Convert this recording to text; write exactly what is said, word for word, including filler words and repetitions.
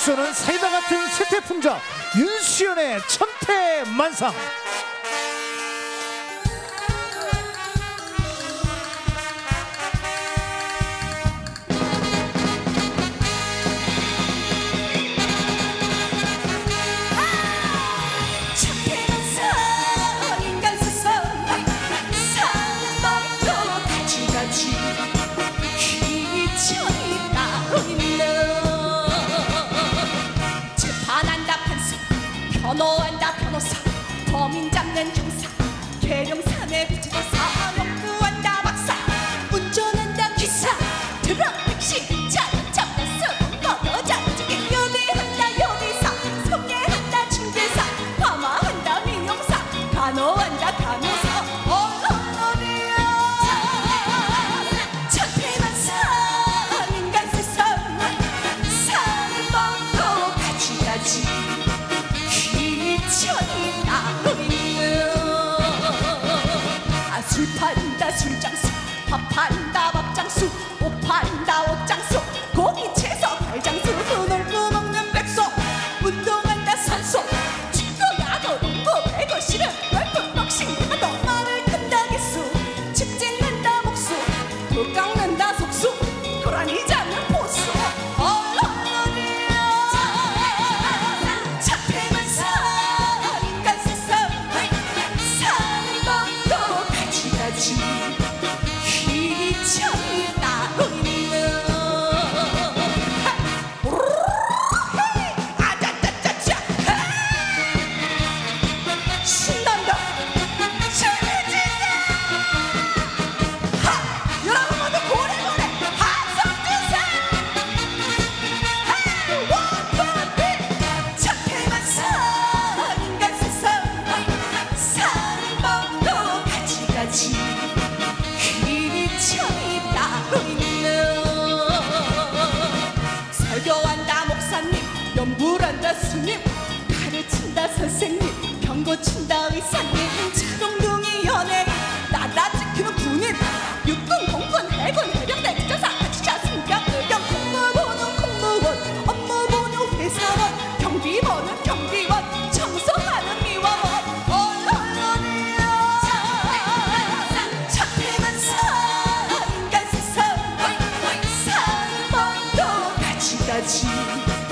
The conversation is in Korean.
쏘는 사이다 같은 세태풍자 윤수연의 천태만상. 변호한다 변호사, 범인 잡는 형사, 계룡산에 부지도사, 연구한다 박사, 운전한다 기사, 트럭 택시 자동차 버스 버거자 찌개 요리한다 요리사, 소개한다 중개사, 파마한다 미용사, 간호한다 간호사, 언론이야 천태만상 인간 세상 사는 법도 가지가지 천이 따로 있는 아, 술 판다 술장수, 밥 판다 밥장수, 옷 판다 옷장수, 고기 채소 발장수, 눈을 떠먹는 백소, 운동한다 선수, 축구 야구 농구 배구 실은 골프 복싱, 너만을 큰다 개수, 직진한다 목수, 도 깎는다 속수, 고라니 잡는 보수, 희천이 따로 있는 아자자자자 신난다 재미진다. 하! 여러분 모두 고래고래 함성 주세요. 원펀비 천태만상 인간 세상 사는 법도 가지가지 천이 따로 있는 설교한다 목사님, 연구한다 스님, 가르친다 선생님, 병 고친다 의사님, 차동둥이 연예인, 나라 지키는 군인, 육군 공군 해군 해병대 기차사 기차 승경 의경, 공무원은 공무원, 업무 보는 회사원, 경비 보는 경비원, 청소하는 미화원, 가지